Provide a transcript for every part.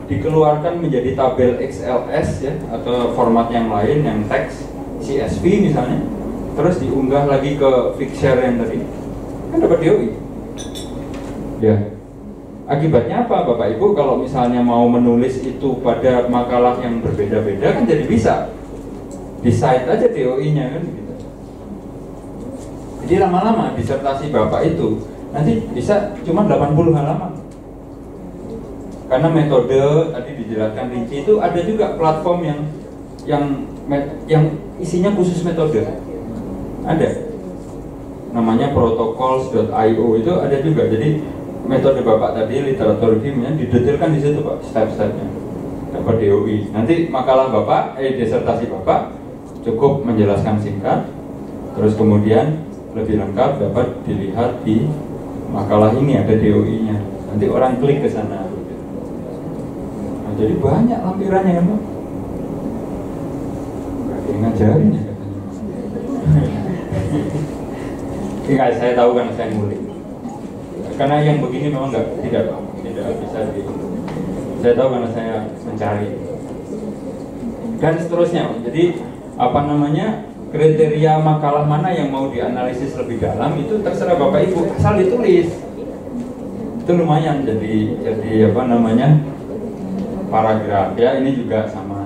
dikeluarkan menjadi tabel XLS ya, atau format yang lain yang teks CSV misalnya, terus diunggah lagi ke Figshare yang tadi, kan dapat DOI. Ya, akibatnya apa Bapak Ibu? Kalau misalnya mau menulis itu pada makalah yang berbeda-beda kan jadi bisa di site aja DOI-nya kan gitu. Jadi lama-lama disertasi Bapak itu nanti bisa cuma 80 halaman. Karena metode tadi dijelaskan rinci, itu ada juga platform yang isinya khusus metode. Ada. Namanya protocols.io, itu ada juga. Jadi metode Bapak tadi literatur kimia didetailkan di situ Pak, step-stepnya. Dapat DOI. Nanti makalah Bapak, disertasi Bapak cukup menjelaskan singkat. Terus kemudian lebih lengkap dapat dilihat di makalah ini, ada DOI-nya. Nanti orang klik ke sana. Jadi banyak lampirannya ya Pak. Gak ada yang ngajarin ya katanya. Saya tahu karena saya ngulik. Karena yang begini memang tidak bisa saya tahu karena saya mencari. Dan seterusnya. Jadi apa namanya, kriteria makalah mana yang mau dianalisis lebih dalam itu terserah Bapak Ibu, asal ditulis. Itu lumayan jadi apa namanya, paragraf ya, ini juga sama.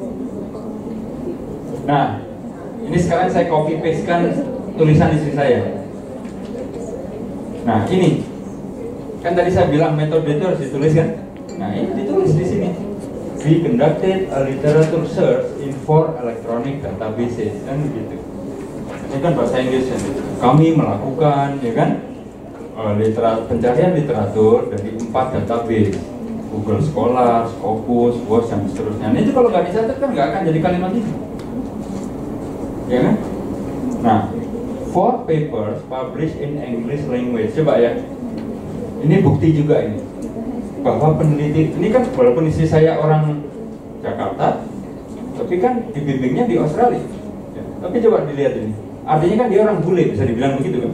Nah, ini sekarang saya copy paste kan tulisan istri saya. Nah, ini kan tadi saya bilang metode itu harus ditulis kan? Nah, ini ditulis di sini. We conducted a literature search in 4 electronic databases, kan begitu. Ini kan bahasa Inggris ya. Kami melakukan ya kan pencarian literatur dari 4 database. Google Scholar, Scopus, WOS, dan seterusnya. Nah, itu kalau nggak dicatat kan nggak akan jadi kalimat ini, ya kan? Nah, 4 papers published in English language. Coba ya, ini bukti juga ini bahwa peneliti ini kan walaupun istri saya orang Jakarta, tapi kan dibimbingnya di Australia. Ya, tapi coba dilihat ini, artinya kan dia orang bule, bisa dibilang begitu kan?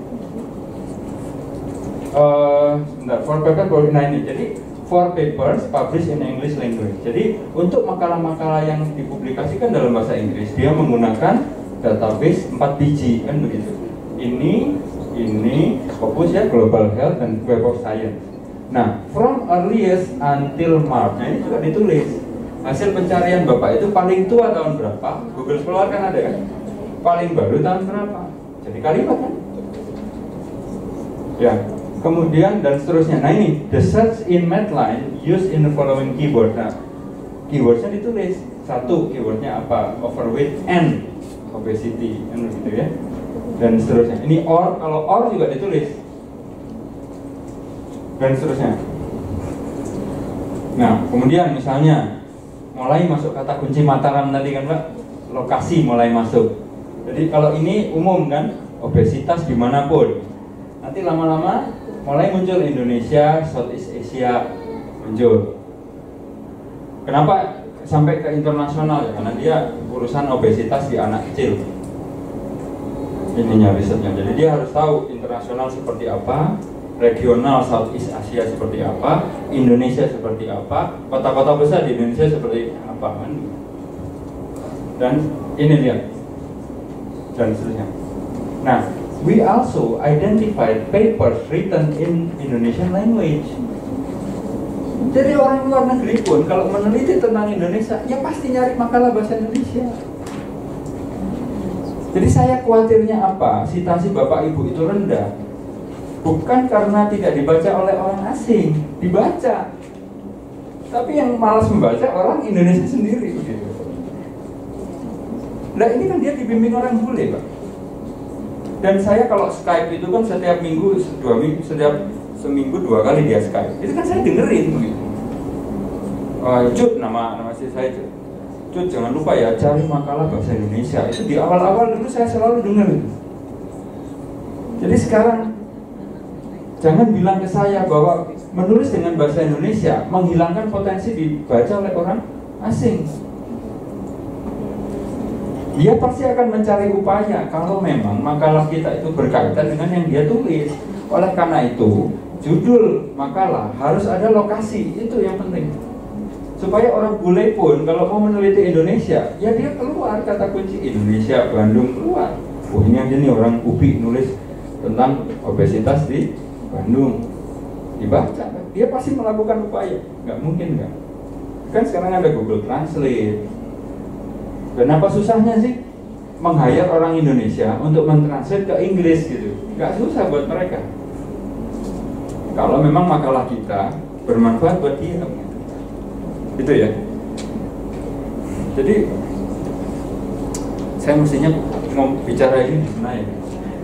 Sebentar, 4 papers published ini. Jadi 4 papers published in English language. Jadi untuk makalah-makalah yang dipublikasikan dalam bahasa Inggris, dia menggunakan database 4 biji, kan begitu. Ini Scopus ya, Global Health dan Web of Science. Nah, from earliest until March. Nah, ini juga ditulis. Hasil pencarian Bapak itu paling tua tahun berapa? Google Scholar kan ada kan? Paling baru tahun berapa? Jadi kalimat kan? Ya. Kemudian dan seterusnya. Nah ini, the search in Medline used in the following keyword. Nah, keywordsnya ditulis. 1, keywordnya apa? Overweight and obesity, kan begitu ya. Dan seterusnya. Ini or, kalau or juga ditulis. Dan seterusnya. Nah, kemudian misalnya mulai masuk kata kunci Mataram tadi kan Pak, lokasi mulai masuk. Jadi kalau ini umum kan, obesitas dimanapun. Nanti lama-lama mulai muncul Indonesia, Southeast Asia muncul. Kenapa sampai ke internasional ya? Karena dia urusan obesitas di anak kecil. Ininya risetnya. Jadi dia harus tahu internasional seperti apa, regional Southeast Asia seperti apa, Indonesia seperti apa, kota-kota besar di Indonesia seperti apa kan? Dan ini lihat dan seterusnya. Nah, we also identified papers written in Indonesian language. Jadi orang luar negeri pun kalau meneliti tentang Indonesia, ya pasti nyari makalah bahasa Indonesia. Jadi saya khawatirnya apa? Citasi Bapak Ibu itu rendah, bukan karena tidak dibaca oleh orang asing, dibaca. Tapi yang malas membaca orang Indonesia sendiri begitu. Nah ini kan dia dibimbing orang bule Pak. Dan saya kalau Skype itu kan setiap minggu, 2 minggu, setiap seminggu 2 kali dia Skype. Itu kan saya dengerin begitu. Cut, nama istri saya Cut. Cut, jangan lupa ya cari makalah bahasa Indonesia. Itu di awal-awal dulu saya selalu dengerin. Jadi sekarang jangan bilang ke saya bahwa menulis dengan bahasa Indonesia menghilangkan potensi dibaca oleh orang asing. Dia pasti akan mencari upaya kalau memang makalah kita itu berkaitan dengan yang dia tulis. Oleh karena itu, judul makalah harus ada lokasi, itu yang penting. supaya orang bule pun kalau mau meneliti Indonesia, ya dia keluar kata kunci Indonesia, Bandung, keluar. Oh ini aja nih orang UPI nulis tentang obesitas di Bandung, dibaca, dia pasti melakukan upaya. Nggak mungkin nggak? Kan sekarang ada Google Translate. Dan apa susahnya sih meng-hire orang Indonesia untuk mentranslate ke Inggris gitu? Nggak susah buat mereka. Kalau memang makalah kita bermanfaat buat dia, gitu ya. Jadi saya mestinya mau bicara ini di sana ya.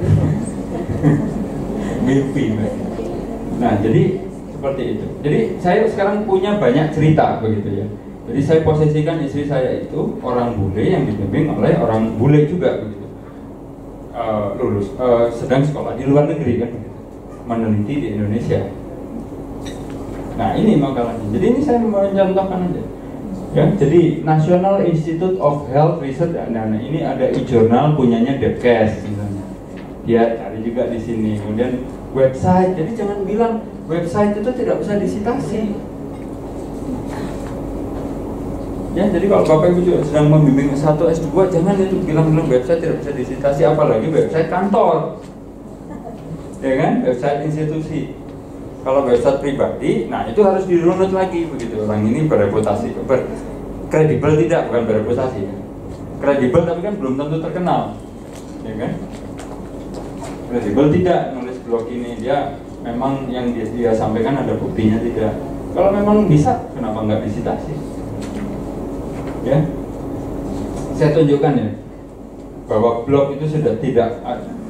Mimpi. Nah, jadi seperti itu. Jadi saya sekarang punya banyak cerita begitu ya. Jadi saya posisikan istri saya itu orang bule yang dibimbing oleh orang bule juga begitu. Lulus, sedang sekolah di luar negeri kan begitu. Meneliti di Indonesia. Nah ini makalahnya. Jadi ini saya mau mencontohkan aja. Ya, jadi National Institute of Health Research. Nah ini ada e-journal punyanya Debcast misalnya. Dia cari juga di sini. Kemudian website. Jadi jangan bilang website itu tidak bisa disitasi. Ya, jadi kalau Bapak Ibu juga sedang membimbing S1, S2, jangan itu bilang-bilang website tidak bisa disitasi, apalagi website kantor. Ya kan, website institusi. Kalau website pribadi, nah itu harus dirunut lagi begitu. Orang ini berreputasi, kredibel tidak, bukan berreputasi. Kredibel tapi kan belum tentu terkenal, ya kan? Kredibel tidak, nulis blog ini dia memang yang dia sampaikan ada buktinya tidak. Kalau memang bisa, kenapa nggak disitasi? Ya, saya tunjukkan ya bahwa blog itu sudah tidak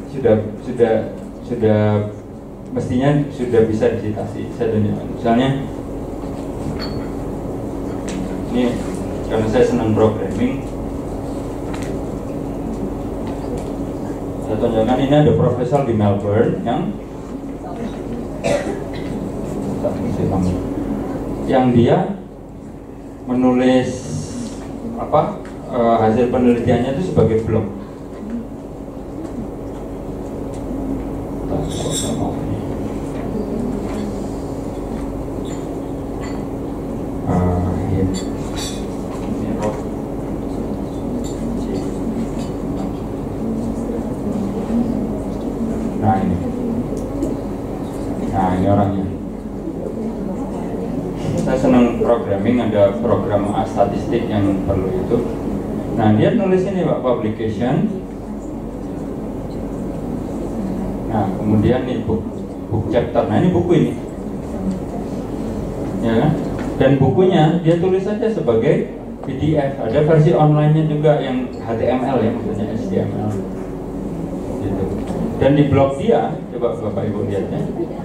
sudah mestinya sudah bisa disitasi. Saya tunjukkan, misalnya ini karena saya senang programming, saya tunjukkan ini ada profesor di Melbourne yang dia menulis hasil penelitiannya itu sebagai blog. Nah ini orangnya. Saya senang programming, ada program statistik yang perlu itu. Nah dia nulis ini Pak, publication. Nah kemudian nih book chapter. Nah ini buku ini, ya kan? Dan bukunya dia tulis saja sebagai PDF. Ada versi online-nya juga yang HTML ya, maksudnya HTML. Gitu. Dan di blog dia, coba Bapak Ibu lihatnya.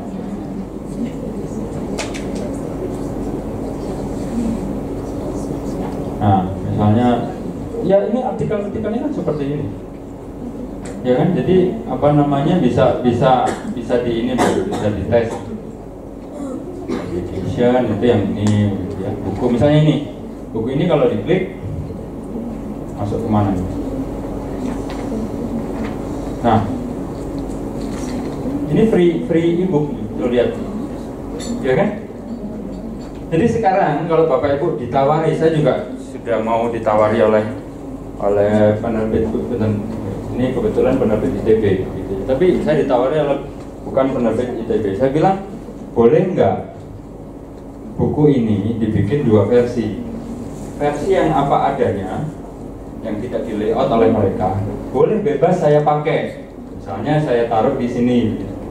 Nah, misalnya, ya ini artikel-artikelnya kan seperti ini, ya kan? Jadi apa namanya bisa di ini bisa dites. Edition itu yang ini, ya. Buku misalnya ini, buku ini kalau diklik masuk kemana? Nah, ini free ebook, tuh lihat, ya kan? Jadi sekarang kalau Bapak Ibu ditawari, saya juga sudah mau ditawari oleh penerbit, ini kebetulan penerbit ITB gitu. Tapi saya ditawari oleh bukan penerbit ITB. Saya bilang, boleh nggak buku ini dibikin dua versi yang apa adanya, yang tidak di layout oleh mereka, boleh bebas saya pakai, misalnya saya taruh di sini.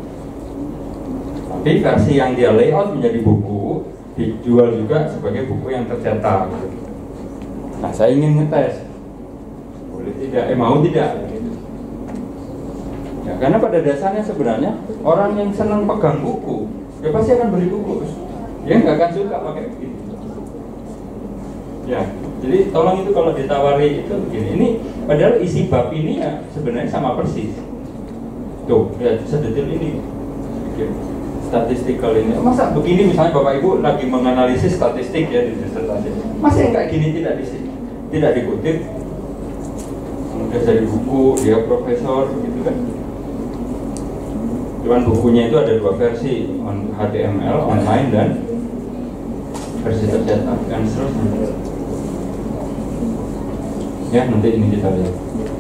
Tapi versi yang dia layout menjadi buku dijual juga sebagai buku yang tercetak. Nah, saya ingin ngetes, boleh tidak? Mau tidak? Ya, karena pada dasarnya sebenarnya orang yang senang pegang buku, ya pasti akan beli buku. Dia nggak akan suka pakai begini. Ya, jadi tolong itu kalau ditawari itu begini. Ini padahal isi bab ini ya sebenarnya sama persis. Tuh, ya sedetail ini. Statistikal ini, masa begini misalnya Bapak Ibu lagi menganalisis statistik ya di disertasi, masa yang kayak gini tidak dikutip, kemudian dari buku dia profesor gitu kan. Cuman bukunya itu ada dua versi, HTML online dan versi tercetak dan seterusnya. Ya, nanti ini kita lihat.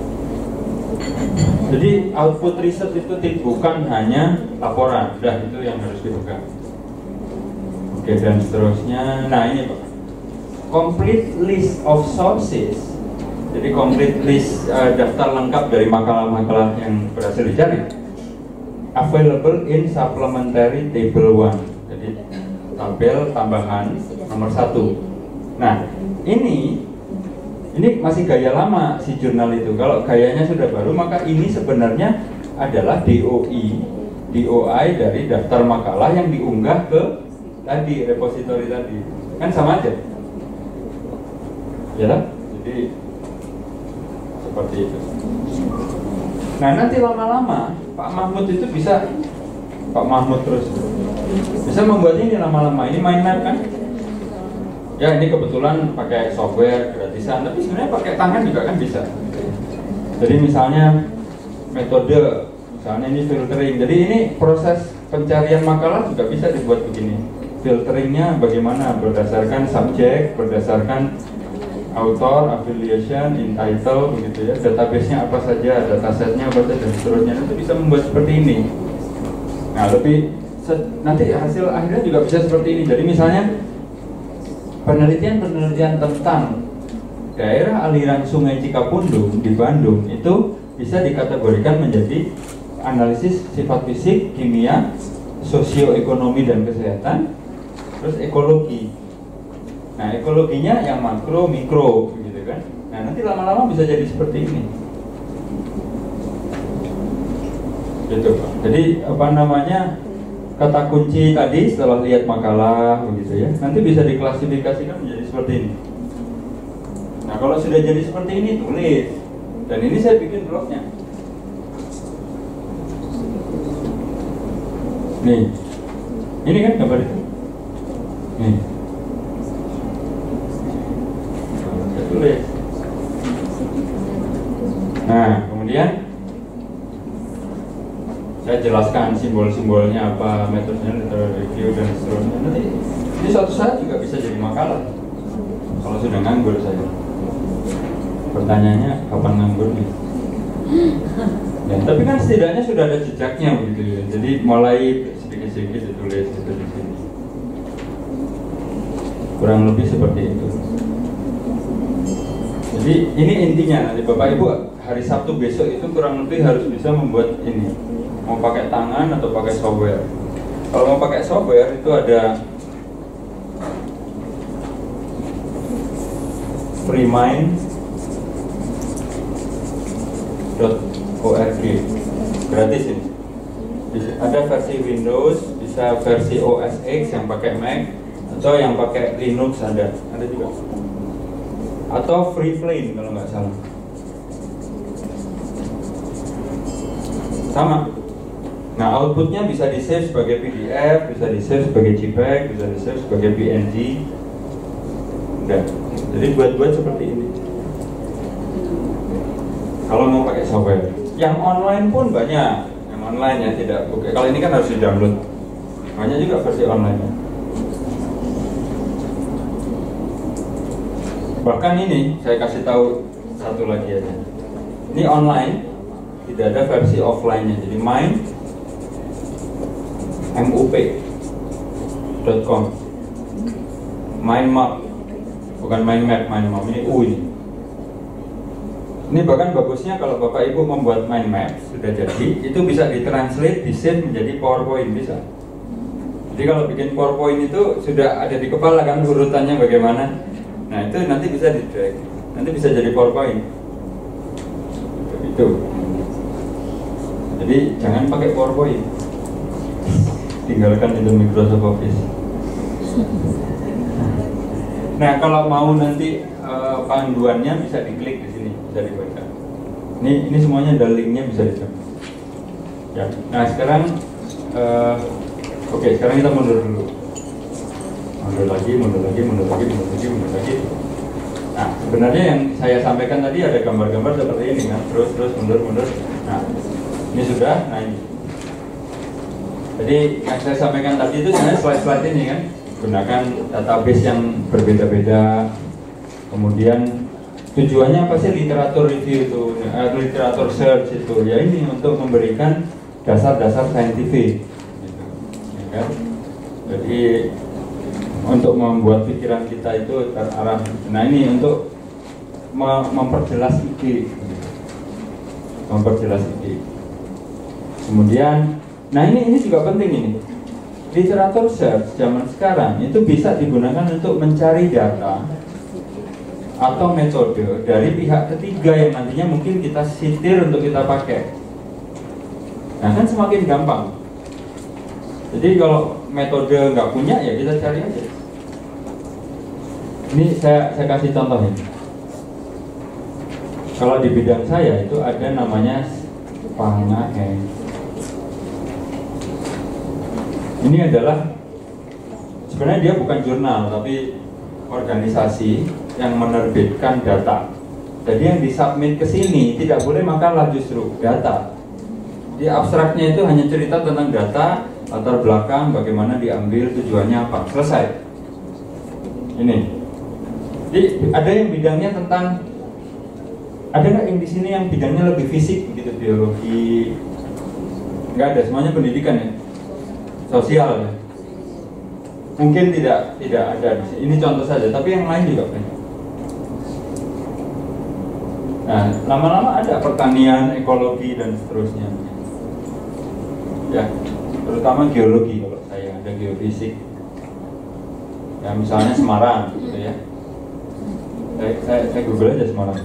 Jadi output riset itu bukan hanya laporan, udah itu yang harus dipegang. Oke, dan seterusnya. Nah ini Pak, complete list of sources. Jadi complete list daftar lengkap dari makalah-makalah yang berhasil dicari available in supplementary table 1. Jadi tabel tambahan nomor 1. Nah ini masih gaya lama si jurnal itu. Kalau gayanya sudah baru, maka ini sebenarnya adalah DOI dari daftar makalah yang diunggah ke tadi repository tadi. Kan sama aja, ya lah. Jadi seperti itu. Nah nanti lama-lama Pak Mahmud itu bisa membuat ini lama-lama. Ini mind map kan? Ya ini kebetulan pakai software gratisan, tapi sebenarnya pakai tangan juga kan bisa. Jadi misalnya metode, misalnya ini filtering. Jadi ini proses pencarian makalah juga bisa dibuat begini. Filteringnya bagaimana? Berdasarkan subjek, berdasarkan author, affiliation, in title, begitu ya. Database-nya apa saja, datasetnya apa saja, dan seterusnya. Itu bisa membuat seperti ini. Nah lebih nanti hasil akhirnya juga bisa seperti ini. Jadi misalnya penelitian tentang daerah aliran Sungai Cikapundung di Bandung itu bisa dikategorikan menjadi analisis sifat fisik, kimia, sosioekonomi dan kesehatan, terus ekologi. Nah ekologinya yang makro, mikro, gitu kan. Nah nanti lama-lama bisa jadi seperti ini. Gitu Pak. Jadi apa namanya, kata kunci tadi setelah lihat makalah begitu ya, nanti bisa diklasifikasikan menjadi seperti ini. Nah kalau sudah jadi seperti ini, tulis. Dan ini saya bikin blognya. Nih, ini kan gambar itu. Nih, saya tulis. Nah kemudian saya jelaskan simbol-simbolnya apa, metodenya, literary review dan seterusnya. Nanti ini suatu saat juga bisa jadi makalah. Kalau sudah nganggur saya. Pertanyaannya kapan nganggur nih? Ya, tapi kan setidaknya sudah ada jejaknya begitu ya. Jadi mulai sedikit-sedikit ditulis itu di sini. Kurang lebih seperti itu. Jadi ini intinya, nanti Bapak Ibu hari Sabtu besok itu kurang lebih harus bisa membuat ini. Mau pakai tangan atau pakai software. Kalau mau pakai software itu ada freemind.org, gratis ini. Ada versi Windows, bisa versi OS X yang pakai Mac, atau yang pakai Linux ada juga. Atau Freeplane kalau nggak salah. Sama. Nah outputnya bisa di-save sebagai PDF, bisa di-save sebagai JPEG, bisa di-save sebagai PNG. Udah. Jadi buat seperti ini. Kalau mau pakai software, yang online pun banyak. Yang online ya tidak. Oke, kalau ini kan harus di-download. Banyak juga versi online. Bahkan ini saya kasih tahu satu lagi aja. Ini online, tidak ada versi offline-nya. Jadi mup.com, mind map, bukan mind map, ini U ini. Ini bahkan bagusnya kalau Bapak Ibu membuat mind map sudah jadi, itu bisa ditranslate, di-save menjadi PowerPoint, bisa. Jadi kalau bikin PowerPoint itu sudah ada di kepala kan urutannya bagaimana. Nah itu nanti bisa di-drag, nanti bisa jadi PowerPoint. Itu. Jadi jangan pakai PowerPoint. Tinggalkan itu Microsoft Office. Nah kalau mau nanti panduannya bisa diklik di sini, bisa dibaca. Ini semuanya ada linknya, bisa dibaca. Ya. Nah sekarang, oke, sekarang kita mundur dulu. Mundur lagi. Nah sebenarnya yang saya sampaikan tadi ada gambar-gambar seperti ini kan, terus mundur. Nah ini sudah, nah ini. Jadi yang saya sampaikan tadi itu sebenarnya slide-slide ini kan. gunakan database yang berbeda-beda. Kemudian tujuannya apa sih literatur review itu, literatur search itu? Ya ini untuk memberikan dasar-dasar saintifik, gitu, ya kan? Jadi untuk membuat pikiran kita itu terarah. Nah ini untuk memperjelas ide, memperjelas ide. Kemudian, nah ini juga penting ini. Literatur search zaman sekarang itu bisa digunakan untuk mencari data atau metode dari pihak ketiga yang nantinya mungkin kita setir untuk kita pakai. Nah kan semakin gampang. Jadi kalau metode nggak punya ya kita cari aja. Ini saya kasih contoh ini. Kalau di bidang saya itu ada namanya Pangahe. Ini adalah sebenarnya dia bukan jurnal tapi organisasi yang menerbitkan data. Jadi yang disubmit ke sini tidak boleh makalah, justru data. Di abstraknya itu hanya cerita tentang data, latar belakang, bagaimana diambil, tujuannya apa, selesai. Ini. Jadi ada yang bidangnya tentang, ada nggak yang di sini yang bidangnya lebih fisik, gitu, biologi? Nggak ada, semuanya pendidikan ya, sosial ya. Mungkin tidak ada di sini. Ini contoh saja, tapi yang lain juga banyak. Nah, lama-lama ada pertanian, ekologi dan seterusnya. Ya, terutama geologi kalau saya, ada geofisik. Ya, misalnya Semarang, gitu ya. Saya Google aja Semarang.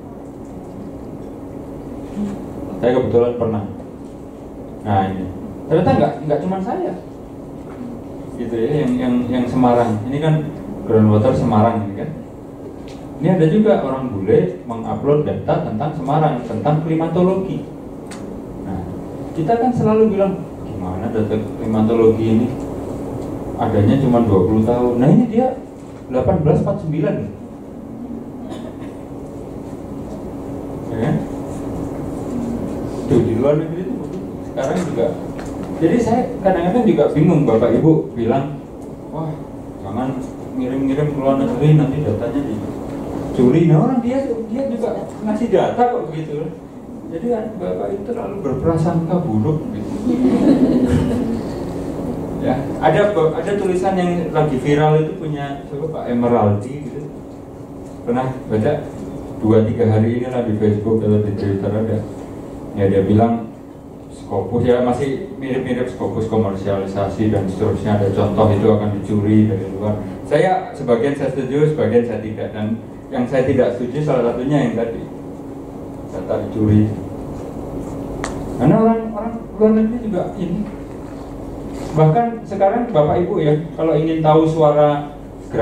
Saya kebetulan pernah. Nah ini, ternyata nggak cuma saya, gitu ya, yang Semarang. Ini kan groundwater Semarang ini kan. Ini ada juga orang bule mengupload data tentang Semarang, tentang klimatologi. Nah, kita kan selalu bilang, gimana data klimatologi ini? Adanya cuma 20 tahun. Nah ini dia 1849. Ya kan? Tuh, di luar negeri itu sekarang juga. Jadi saya kadang-kadang juga bingung, Bapak Ibu bilang, wah jangan ngirim-ngirim ke luar negeri, nanti datanya dicuri. Nah orang dia juga ngasih data kok begitu. Jadi Bapak itu terlalu berprasangka buruk gitu. Ya, ada tulisan yang lagi viral itu punya Pak Emeraldi gitu. Pernah baca 2-3 hari ini lah di Facebook atau di Twitter ada. Ya dia bilang Scopus ya masih mirip-mirip Scopus komersialisasi dan seterusnya, ada contoh itu akan dicuri dari luar. Sebagian saya setuju, sebagian saya tidak, dan yang saya tidak setuju salah satunya yang tadi data dicuri. Karena orang luar negeri juga ini. Bahkan sekarang Bapak Ibu ya, kalau ingin tahu suara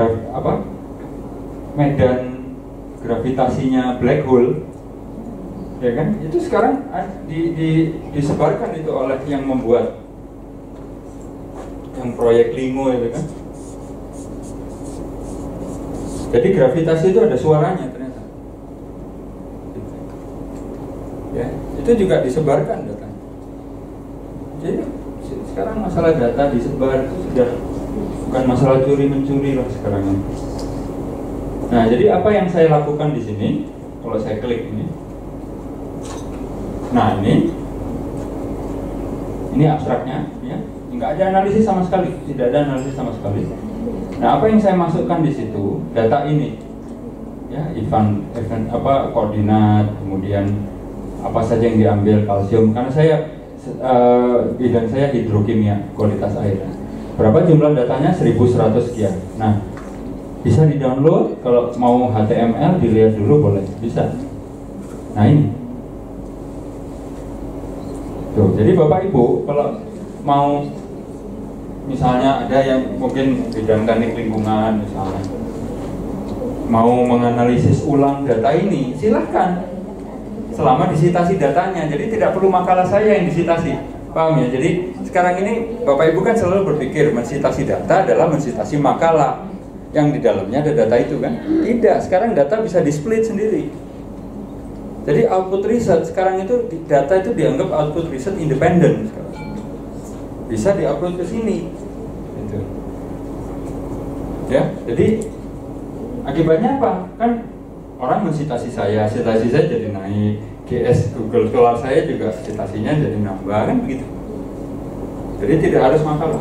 medan gravitasinya black hole, ya kan? Itu sekarang disebarkan itu oleh yang membuat yang proyek LIMO itu kan. Jadi gravitasi itu ada suaranya ternyata. Ya, itu juga disebarkan data. Jadi sekarang masalah data disebar itu sudah bukan masalah curi-mencuri lah sekarang ini. Nah, jadi apa yang saya lakukan di sini? Kalau saya klik ini, nah ini abstraknya, ya, nggak ada analisis sama sekali, tidak ada analisis sama sekali. Nah, apa yang saya masukkan di situ? Data ini, ya, event koordinat, kemudian apa saja yang diambil, kalsium. Karena saya bidang saya hidrokimia, kualitas air. Berapa jumlah datanya? 1100 sekian. Nah, bisa di-download, kalau mau HTML dilihat dulu boleh, bisa. Nah ini. Tuh, jadi Bapak Ibu kalau mau misalnya ada yang mungkin bidang teknik lingkungan misalnya mau menganalisis ulang data ini, silahkan. Selama disitasi datanya, jadi tidak perlu makalah saya yang disitasi, paham ya? Jadi sekarang ini Bapak Ibu kan selalu berpikir mensitasi data adalah mensitasi makalah yang di dalamnya ada data itu kan? Tidak, sekarang data bisa di-split sendiri. Jadi output riset sekarang itu data itu dianggap output riset independen sekarang. Bisa diupload ke sini. Gitu. Ya, jadi akibatnya apa? Kan orang mensitasi saya, citasi saya jadi naik, GS Google Scholar saya juga citasinya jadi nambah, kan begitu. Jadi tidak harus masalah.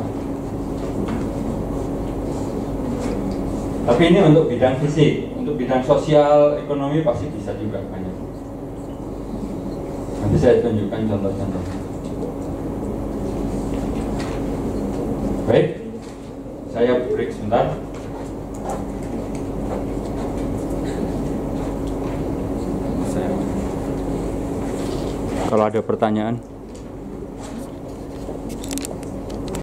Tapi ini untuk bidang fisik, untuk bidang sosial, ekonomi pasti bisa juga banyak. Nanti saya tunjukkan contoh-contohnya. Baik, saya break sebentar. Kalau ada pertanyaan.